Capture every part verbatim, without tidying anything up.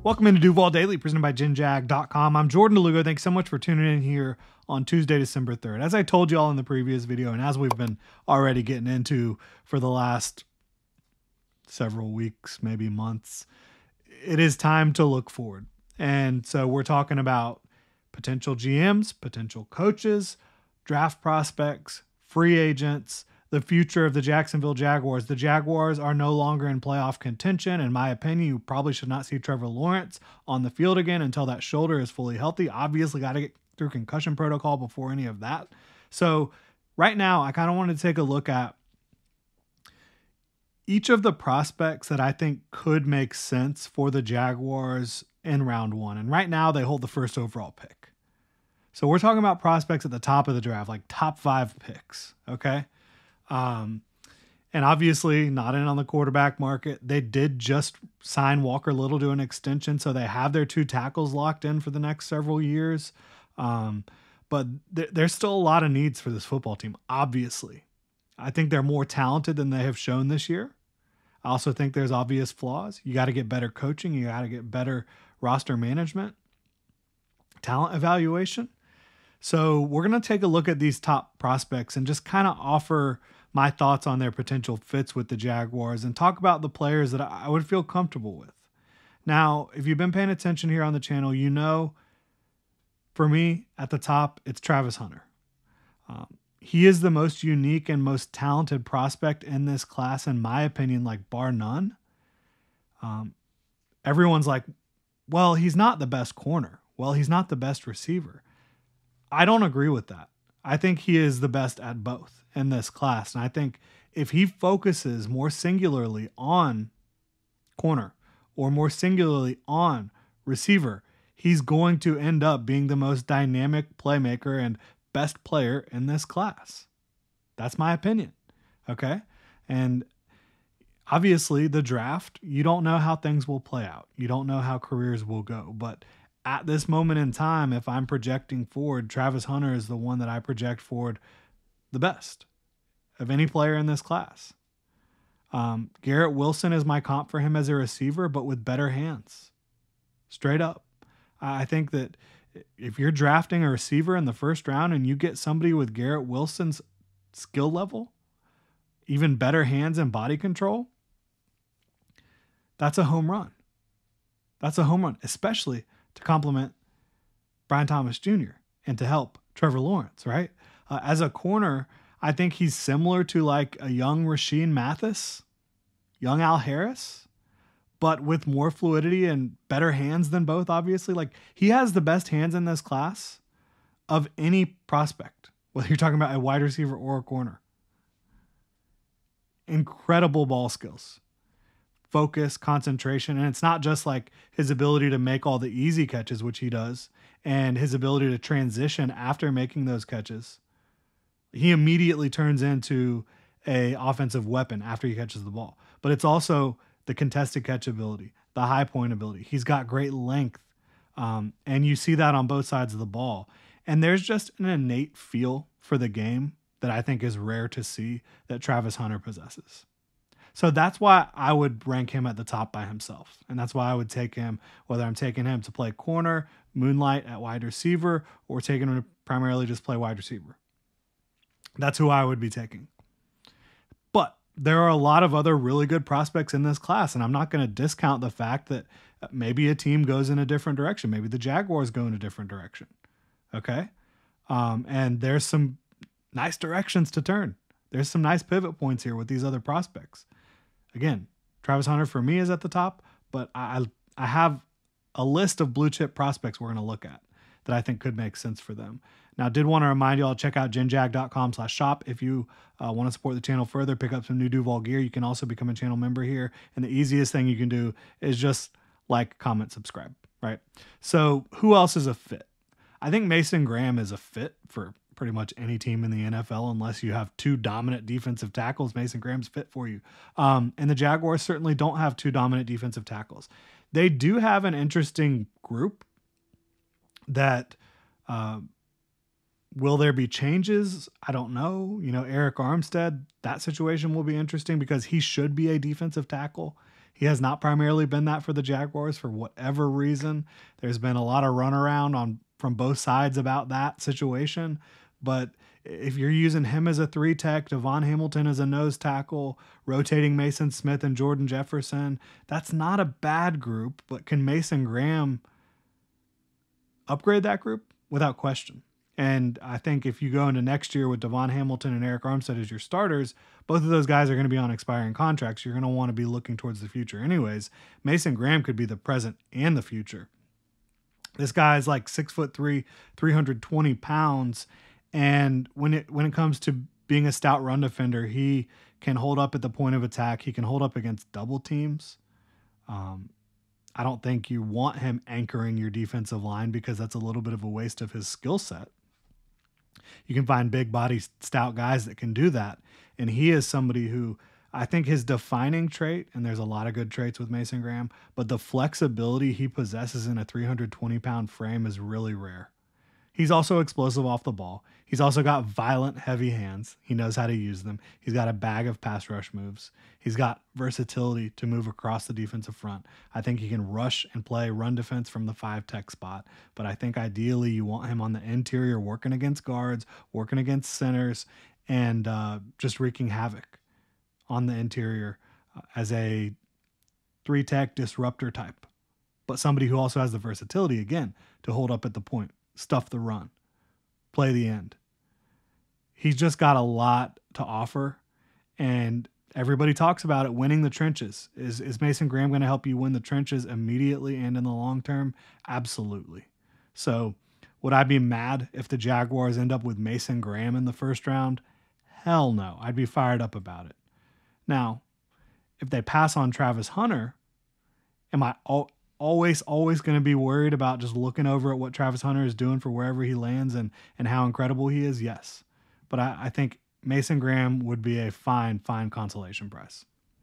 Welcome into Duval Daily, presented by Gen Jag dot com. I'm Jordan DeLugo. Thanks so much for tuning in here on Tuesday, December third. As I told you all in the previous video, and as we've been already getting into for the last several weeks, maybe months, it is time to look forward. And so we're talking about potential G Ms, potential coaches, draft prospects, free agents, the future of the Jacksonville Jaguars. The Jaguars are no longer in playoff contention. In my opinion, you probably should not see Trevor Lawrence on the field again until that shoulder is fully healthy. Obviously, got to get through concussion protocol before any of that. So right now, I kind of want to take a look at each of the prospects that I think could make sense for the Jaguars in round one. And right now, they hold the first overall pick. So we're talking about prospects at the top of the draft, like top five picks, okay? Um, and obviously not in on the quarterback market. They did just sign Walker Little to an extension, so they have their two tackles locked in for the next several years. Um, but th- there's still a lot of needs for this football team, obviously. I think they're more talented than they have shown this year. I also think there's obvious flaws. You got to get better coaching. You got to get better roster management, talent evaluation. So we're going to take a look at these top prospects and just kind of offer my thoughts on their potential fits with the Jaguars and talk about the players that I would feel comfortable with. Now, if you've been paying attention here on the channel, you know, for me at the top, it's Travis Hunter. Um, he is the most unique and most talented prospect in this class, in my opinion, like bar none. Um, everyone's like, well, he's not the best corner. Well, he's not the best receiver. I don't agree with that. I think he is the best at both in this class. And I think if he focuses more singularly on corner or more singularly on receiver, he's going to end up being the most dynamic playmaker and best player in this class. That's my opinion. Okay. And obviously the draft, you don't know how things will play out. You don't know how careers will go, but at this moment in time, if I'm projecting forward, Travis Hunter is the one that I project forward the best of any player in this class. Um, Garrett Wilson is my comp for him as a receiver, but with better hands. Straight up. I think that if you're drafting a receiver in the first round and you get somebody with Garrett Wilson's skill level, even better hands and body control, that's a home run. That's a home run, especially to complement Brian Thomas Junior and to help Trevor Lawrence, right? Uh, as a corner, I think he's similar to like a young Rashean Mathis, young Al Harris, but with more fluidity and better hands than both, obviously. Like, he has the best hands in this class of any prospect, whether you're talking about a wide receiver or a corner. Incredible ball skills. Focus, concentration, and it's not just like his ability to make all the easy catches, which he does, and his ability to transition after making those catches. He immediately turns into a offensive weapon after he catches the ball. But it's also the contested catch ability, the high point ability. He's got great length, um, and you see that on both sides of the ball. And there's just an innate feel for the game that I think is rare to see that Travis Hunter possesses. So that's why I would rank him at the top by himself. And that's why I would take him, whether I'm taking him to play corner, moonlight at wide receiver, or taking him to primarily just play wide receiver. That's who I would be taking. But there are a lot of other really good prospects in this class, and I'm not going to discount the fact that maybe a team goes in a different direction. Maybe the Jaguars go in a different direction. Okay? Um, and there's some nice directions to turn. There's some nice pivot points here with these other prospects. Again, Travis Hunter for me is at the top, but I I have a list of blue chip prospects we're going to look at that I think could make sense for them. Now, did want to remind you all, check out Gen Jag dot com slash shop if you uh, want to support the channel further, pick up some new Duval gear. You can also become a channel member here. And the easiest thing you can do is just like, comment, subscribe, right? So who else is a fit? I think Mason Graham is a fit for pretty much any team in the N F L, unless you have two dominant defensive tackles. Mason Graham's fit for you. Um, and the Jaguars certainly don't have two dominant defensive tackles. They do have an interesting group that, uh, will there be changes? I don't know. You know, Eric Armstead, that situation will be interesting because he should be a defensive tackle. He has not primarily been that for the Jaguars for whatever reason. There's been a lot of runaround on from both sides about that situation. But if you're using him as a three tech, Devon Hamilton as a nose tackle, rotating Mason Smith and Jordan Jefferson, that's not a bad group. But can Mason Graham upgrade that group? Without question. And I think if you go into next year with Devon Hamilton and Eric Armstead as your starters, both of those guys are going to be on expiring contracts. You're going to want to be looking towards the future anyways. Mason Graham could be the present and the future. This guy is like six foot three, three hundred twenty pounds. And when it, when it comes to being a stout run defender, he can hold up at the point of attack. He can hold up against double teams. Um, I don't think you want him anchoring your defensive line because that's a little bit of a waste of his skill set. You can find big body stout guys that can do that. And he is somebody who I think his defining trait, and there's a lot of good traits with Mason Graham, but the flexibility he possesses in a three hundred twenty pound frame is really rare. He's also explosive off the ball. He's also got violent, heavy hands. He knows how to use them. He's got a bag of pass rush moves. He's got versatility to move across the defensive front. I think he can rush and play run defense from the five tech spot. But I think ideally you want him on the interior working against guards, working against centers, and uh, just wreaking havoc on the interior uh, as a three tech disruptor type. But somebody who also has the versatility, again, to hold up at the point, stuff the run, play the end. He's just got a lot to offer, and everybody talks about it, winning the trenches. Is, is Mason Graham going to help you win the trenches immediately and in the long term? Absolutely. So would I be mad if the Jaguars end up with Mason Graham in the first round? Hell no. I'd be fired up about it. Now, if they pass on Travis Hunter, am I all, always, always going to be worried about just looking over at what Travis Hunter is doing for wherever he lands and, and how incredible he is? Yes. But I, I think Mason Graham would be a fine, fine consolation prize.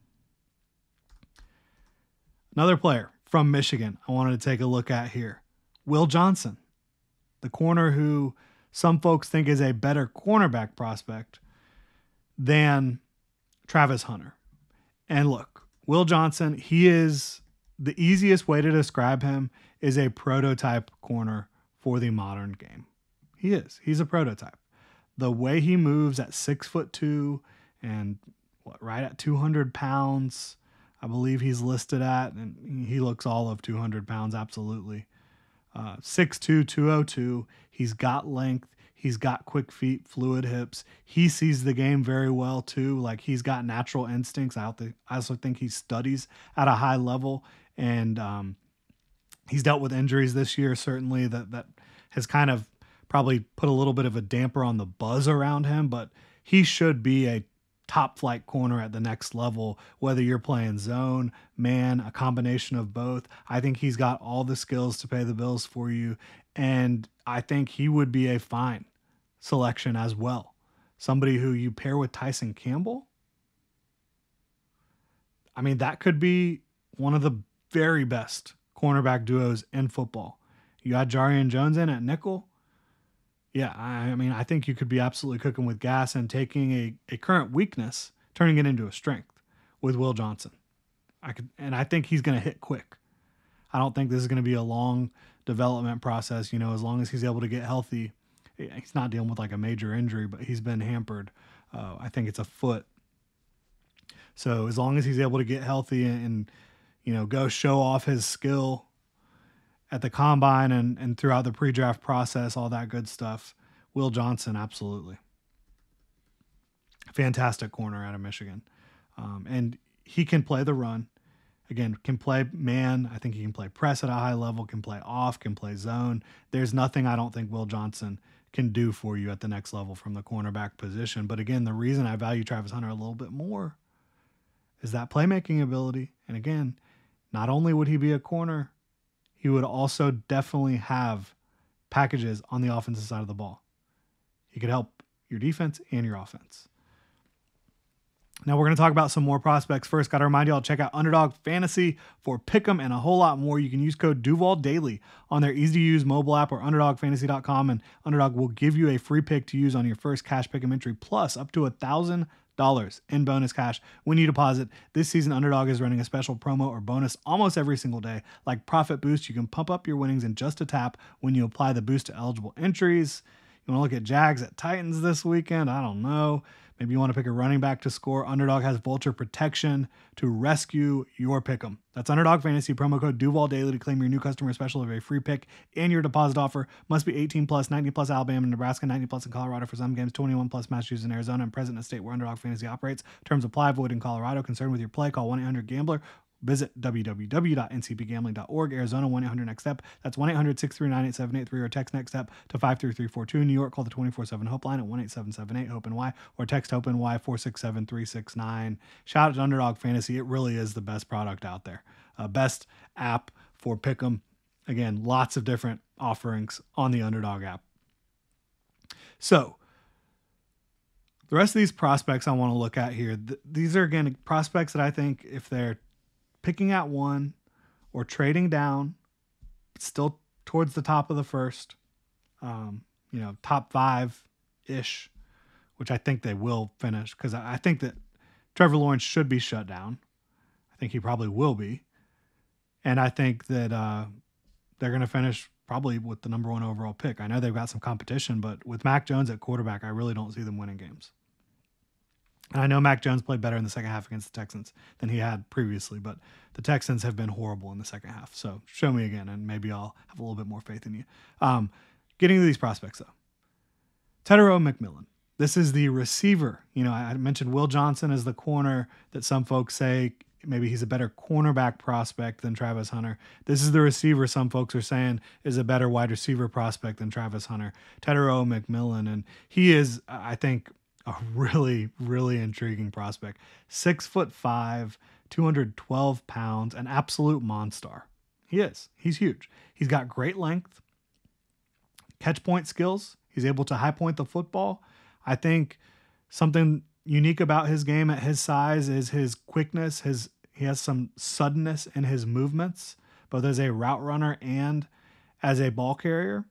Another player from Michigan I wanted to take a look at here. Will Johnson, the corner who some folks think is a better cornerback prospect than Travis Hunter. And look, Will Johnson, he is... the easiest way to describe him is a prototype corner for the modern game. He is. He's a prototype. The way he moves at six foot two and what, right at two hundred pounds, I believe he's listed at, and he looks all of two hundred pounds. Absolutely. Uh, six two, two oh two. He's got length. He's got quick feet, fluid hips. He sees the game very well too. Like, he's got natural instincts. I also think he studies at a high level. And um, he's dealt with injuries this year, certainly, that that has kind of probably put a little bit of a damper on the buzz around him. But he should be a top flight corner at the next level, whether you're playing zone, man, a combination of both. I think he's got all the skills to pay the bills for you. And I think he would be a fine selection as well. Somebody who you pair with Tyson Campbell. I mean, that could be one of the very best cornerback duos in football. You got Jarian Jones in at nickel. Yeah, I mean, I think you could be absolutely cooking with gas and taking a, a current weakness, turning it into a strength with Will Johnson. I could, and I think he's going to hit quick. I don't think this is going to be a long development process. You know, as long as he's able to get healthy, he's not dealing with like a major injury, but he's been hampered. Uh, I think it's a foot. So as long as he's able to get healthy and, and you know, go show off his skill at the combine and, and throughout the pre-draft process, all that good stuff. Will Johnson, absolutely. Fantastic corner out of Michigan. Um, and he can play the run. Again, can play man. I think he can play press at a high level, can play off, can play zone. There's nothing I don't think Will Johnson can do for you at the next level from the cornerback position. But again, the reason I value Travis Hunter a little bit more is that playmaking ability. And again, not only would he be a corner, he would also definitely have packages on the offensive side of the ball. He could help your defense and your offense. Now we're going to talk about some more prospects. First, got to remind you all, check out Underdog Fantasy for Pick'em and a whole lot more. You can use code Duval Daily on their easy-to-use mobile app or underdog fantasy dot com, and Underdog will give you a free pick to use on your first cash pick'em entry, plus up to one thousand dollars in bonus cash when you deposit. This season, Underdog is running a special promo or bonus almost every single day. Like Profit Boost, you can pump up your winnings in just a tap when you apply the boost to eligible entries. You want to look at Jags at Titans this weekend? I don't know. Maybe you want to pick a running back to score. Underdog has Vulture Protection to rescue your pick'em. That's Underdog Fantasy, promo code Duval Daily to claim your new customer special of a free pick and your deposit offer. Must be eighteen plus, ninety plus Alabama and Nebraska, ninety plus in Colorado for some games, twenty-one plus Massachusetts and Arizona, and present in a state where Underdog Fantasy operates. Terms apply. Void in Colorado. Concerned with your play? Call one eight hundred gambler. Visit w w w dot n c p gambling dot org. Arizona, one eight hundred next step. That's one eight hundred six three nine eight seven eight three or text next step to five three three four two. New York, call the twenty-four seven Hope line at one eight seven seven eight hope N Y or text Hope N Y four six seven three six nine. Shout out to Underdog Fantasy. It really is the best product out there. Uh, best app for Pick'em. Again, lots of different offerings on the Underdog app. So, the rest of these prospects I want to look at here, th- these are, again, prospects that I think if they're picking at one or trading down, still towards the top of the first, um, you know, top five-ish, which I think they will finish because I think that Trevor Lawrence should be shut down. I think he probably will be. And I think that uh, they're going to finish probably with the number one overall pick. I know they've got some competition, but with Mac Jones at quarterback, I really don't see them winning games. And I know Mac Jones played better in the second half against the Texans than he had previously, but the Texans have been horrible in the second half. So show me again, and maybe I'll have a little bit more faith in you. Um, getting to these prospects, though. Tetairoa McMillan. This is the receiver. You know, I mentioned Will Johnson as the corner that some folks say maybe he's a better cornerback prospect than Travis Hunter. This is the receiver some folks are saying is a better wide receiver prospect than Travis Hunter. Tetairoa McMillan, and he is, I think, a really, really intriguing prospect. Six foot five, two hundred twelve pounds, an absolute monster. He is. He's huge. He's got great length, catch point skills. He's able to high point the football. I think something unique about his game at his size is his quickness. His he has some suddenness in his movements, both as a route runner and as a ball carrier.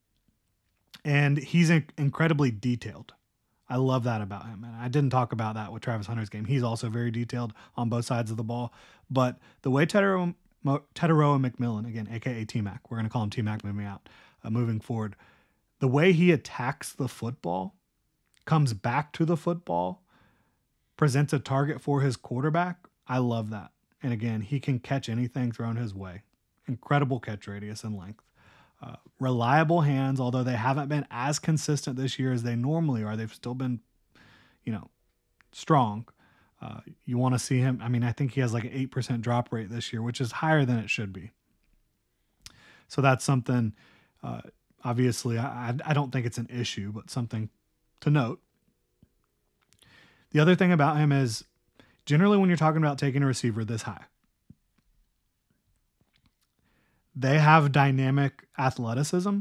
And he's incredibly detailed. I love that about him. And I didn't talk about that with Travis Hunter's game. He's also very detailed on both sides of the ball. But the way Tetairoa, Tetairoa McMillan, again, a k a. T-Mac, we're going to call him T-Mac moving out, uh, moving forward, the way he attacks the football, comes back to the football, presents a target for his quarterback, I love that. And again, he can catch anything thrown his way. Incredible catch radius and length. Uh, reliable hands, although they haven't been as consistent this year as they normally are. They've still been, you know, strong. Uh, you want to see him. I mean, I think he has like an eight percent drop rate this year, which is higher than it should be. So that's something, uh, obviously, I, I don't think it's an issue, but something to note. The other thing about him is generally when you're talking about taking a receiver this high, they have dynamic athleticism.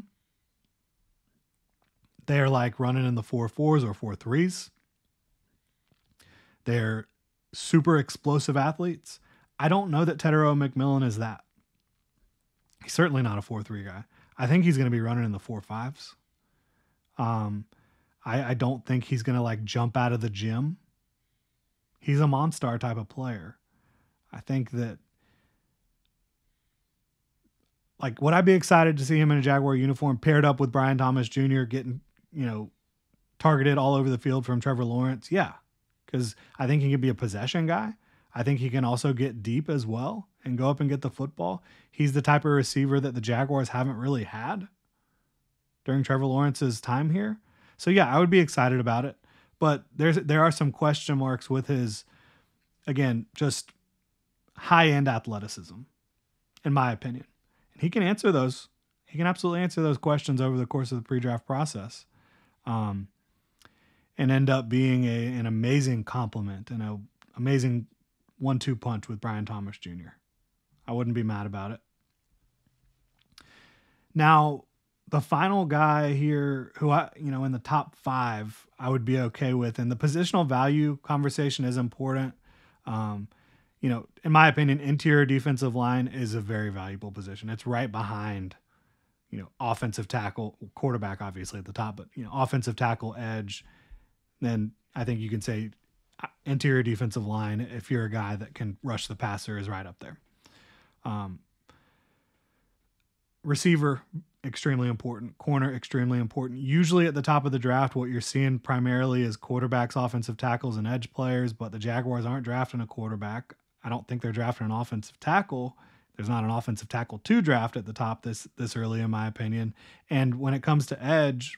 They're like running in the four fours or four threes. They're super explosive athletes. I don't know that Tetairoa McMillan is that. He's certainly not a four three guy. I think he's going to be running in the four fives. Um, I, I don't think he's going to like jump out of the gym. He's a monster type of player. I think that Like, would I be excited to see him in a Jaguar uniform paired up with Brian Thomas Junior getting, you know, targeted all over the field from Trevor Lawrence? Yeah, because I think he can be a possession guy. I think he can also get deep as well and go up and get the football. He's the type of receiver that the Jaguars haven't really had during Trevor Lawrence's time here. So, yeah, I would be excited about it. But there's there are some question marks with his, again, just high-end athleticism, in my opinion. He can answer those. He can absolutely answer those questions over the course of the pre-draft process, um, and end up being a, an amazing compliment and an amazing one two punch with Brian Thomas Junior I wouldn't be mad about it. Now, the final guy here who I, you know, in the top five, I would be okay with, and the positional value conversation is important. Um, You know, in my opinion, interior defensive line is a very valuable position. It's right behind, you know, offensive tackle, quarterback, obviously at the top, but, you know, offensive tackle, edge. Then I think you can say interior defensive line, if you're a guy that can rush the passer, is right up there. Um, receiver, extremely important. Corner, extremely important. Usually at the top of the draft, what you're seeing primarily is quarterbacks, offensive tackles, and edge players, but the Jaguars aren't drafting a quarterback. I don't think they're drafting an offensive tackle. There's not an offensive tackle to draft at the top this this early, in my opinion. And when it comes to edge,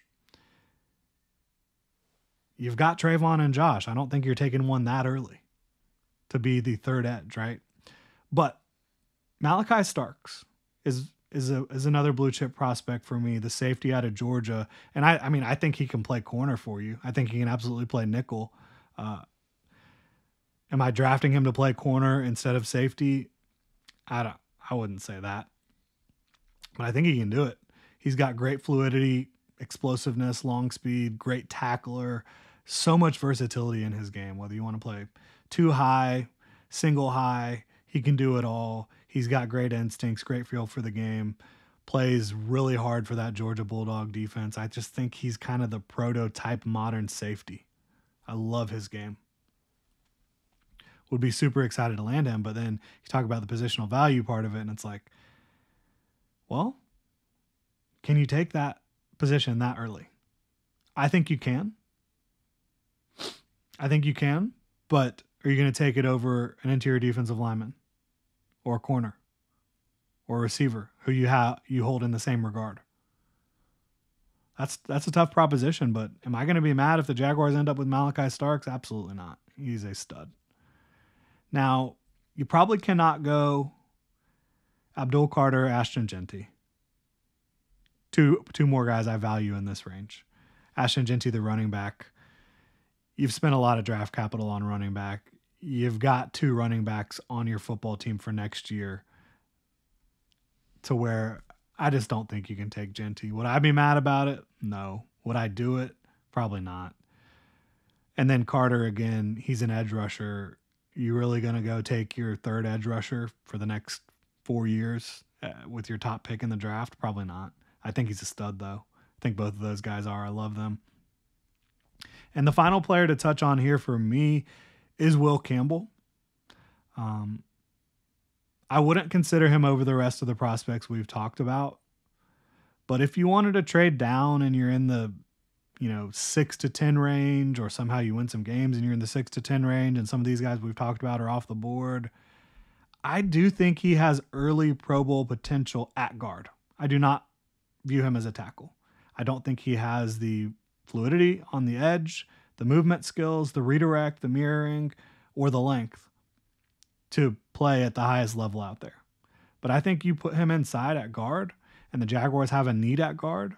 you've got Trayvon and Josh. I don't think you're taking one that early to be the third edge, right? But Malachi Starks is is a is another blue chip prospect for me, the safety out of Georgia. And I, I mean, I think he can play corner for you. I think he can absolutely play nickel. Uh, am I drafting him to play corner instead of safety? I don't. I wouldn't say that, but I think he can do it. He's got great fluidity, explosiveness, long speed, great tackler, so much versatility in his game. Whether you want to play two high, single high, he can do it all. He's got great instincts, great feel for the game, plays really hard for that Georgia Bulldog defense. I just think he's kind of the prototype modern safety. I love his game. Would be super excited to land him, but then you talk about the positional value part of it, and it's like, well, can you take that position that early? I think you can. I think you can, but are you going to take it over an interior defensive lineman or a corner or a receiver who you have you hold in the same regard? That's that's a tough proposition, but am I going to be mad if the Jaguars end up with Malachi Starks? Absolutely not. He's a stud. Now, you probably cannot go Abdul Carter, Ashton Jeanty. Two two more guys I value in this range. Ashton Jeanty, the running back. You've spent a lot of draft capital on running back. You've got two running backs on your football team for next year, to where I just don't think you can take Jeanty. Would I be mad about it? No. Would I do it? Probably not. And then Carter, again, he's an edge rusher. You really going to go take your third edge rusher for the next four years uh, with your top pick in the draft? Probably not. I think he's a stud, though. I think both of those guys are. I love them. And the final player to touch on here for me is Will Campbell. Um, I wouldn't consider him over the rest of the prospects we've talked about. But if you wanted to trade down and you're in the you know, six to ten range, or somehow you win some games and you're in the six to ten range, and some of these guys we've talked about are off the board, I do think he has early Pro Bowl potential at guard. I do not view him as a tackle. I don't think he has the fluidity on the edge, the movement skills, the redirect, the mirroring, or the length to play at the highest level out there. But I think you put him inside at guard, and the Jaguars have a need at guard,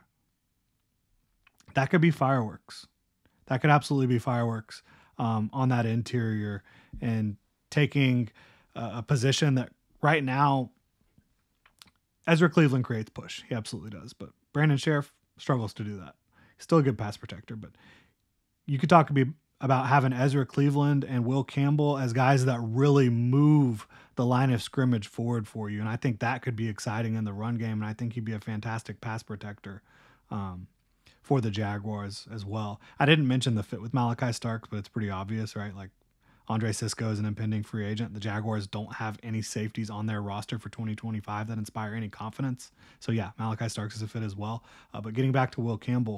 that could be fireworks. That could absolutely be fireworks um, on that interior, and taking uh, a position that right now Ezra Cleveland creates push. He absolutely does. But Brandon Sheriff struggles to do that. He's still a good pass protector, but you could talk about having Ezra Cleveland and Will Campbell as guys that really move the line of scrimmage forward for you. And I think that could be exciting in the run game. And I think he'd be a fantastic pass protector Um, for the Jaguars as well. I didn't mention the fit with Malachi Starks, but it's pretty obvious, right? Like, Andre Cisco is an impending free agent. The Jaguars don't have any safeties on their roster for twenty twenty-five that inspire any confidence. So yeah, Malachi Starks is a fit as well. Uh, but getting back to Will Campbell,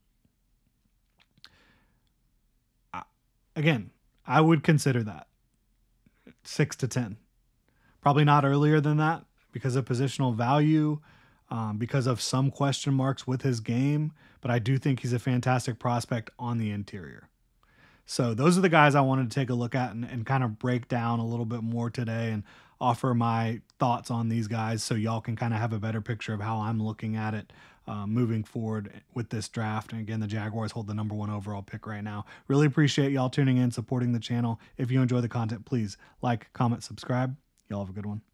I, again, I would consider that six to ten. Probably not earlier than that because of positional value, Um, because of some question marks with his game, but I do think he's a fantastic prospect on the interior. So those are the guys I wanted to take a look at and, and kind of break down a little bit more today and offer my thoughts on these guys so y'all can kind of have a better picture of how I'm looking at it uh, moving forward with this draft. And again, the Jaguars hold the number one overall pick right now. Really appreciate y'all tuning in, supporting the channel. If you enjoy the content, please like, comment, subscribe. Y'all have a good one.